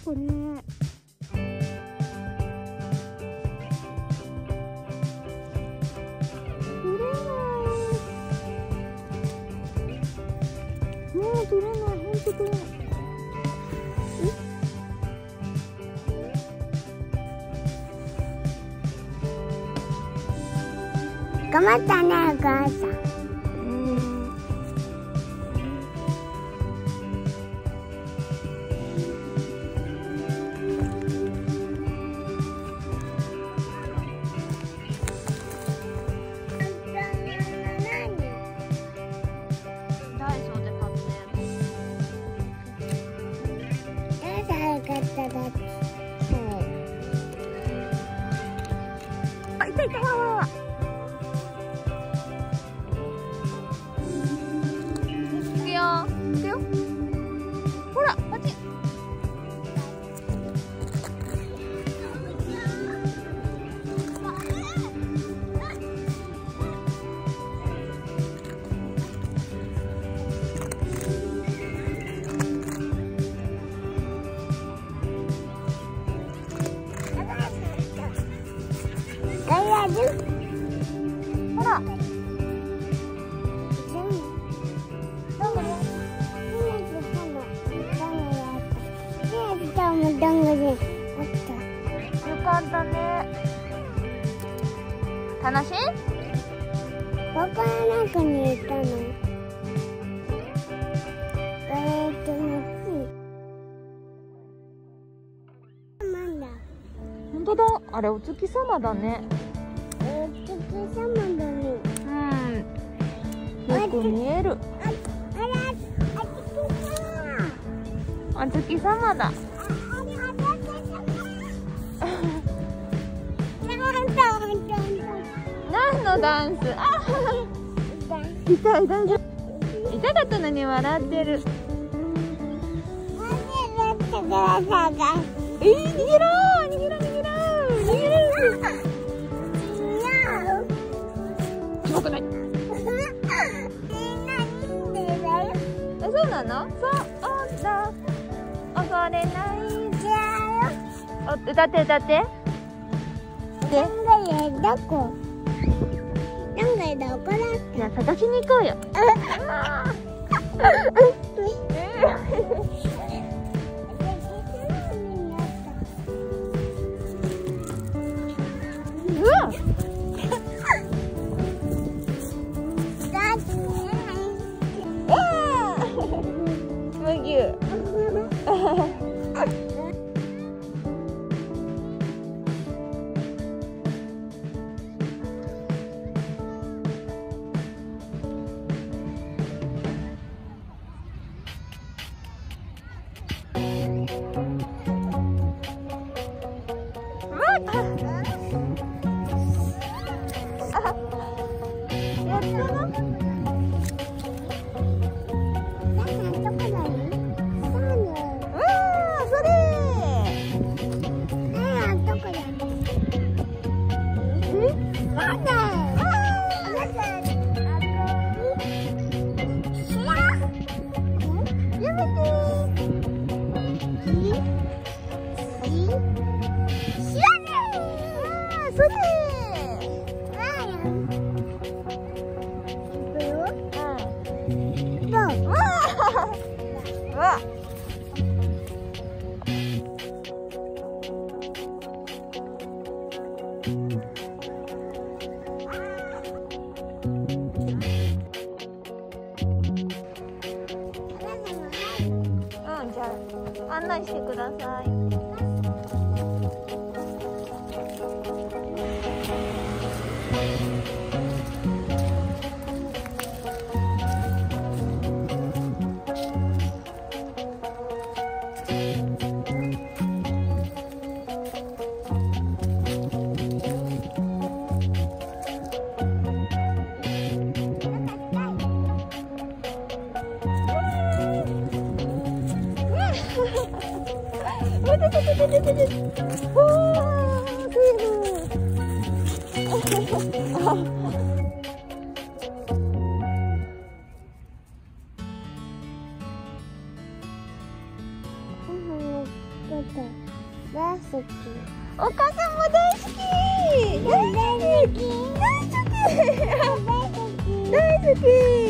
これ。取れない、ほんと取れない。 頑張ったね、お母さん。 あ、いたいた、わわわ。行くよ、行くよ。ほら、あっち。ほら。よかったね。楽しい？ わからなくにいたの。 ほんとだ。あれお月様だね。 お月様だね。 よく見える。お月様だ。何のダンス？痛い、大丈夫。痛かったのに笑ってる。逃げろー、逃げろー、逃げろー、逃げろー。しょくない。そうなの？そうだ。踊れないじゃよ。歌って歌って。で。 どこ？どこだっけ？ じゃあ探しに行こうよ。うわ。麦。じゃあ案内してください。 こ大好き。 お母さんも大好き。大好き。大好き。大好き。